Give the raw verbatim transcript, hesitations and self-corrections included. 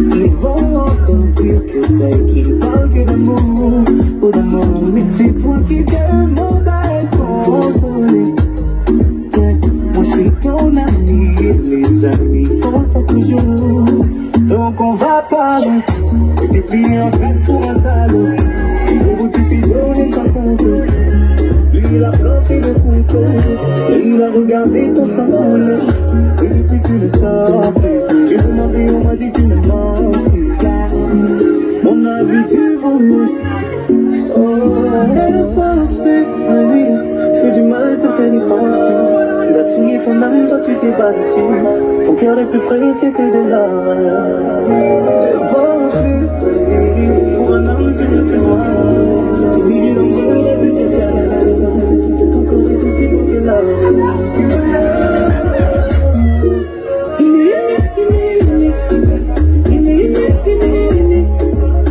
Ils vont encore dire que t'es qui parle que d'amour, ou d'amour. Mais c'est toi qui demande à être consolé. Moi je suis ton ami, les amis font ça toujours. Donc on va parler, et t'es plié en quatre pour un salaud. Et pour vous tu t'es donné sans compter. Lui il a planté le couteau, et il a regardé ton sang couler. Et depuis tu ne sors plus, j'ai demandé, on m'a dit tu ne manges plus. On a vu du vomi, oh, elle pense plus à lui. Fais du mal, s'il te plaît, n'y pense plus. Il a souillé ton âme, toi tu t'es battu. Ton cœur est plus précieux que de l'or.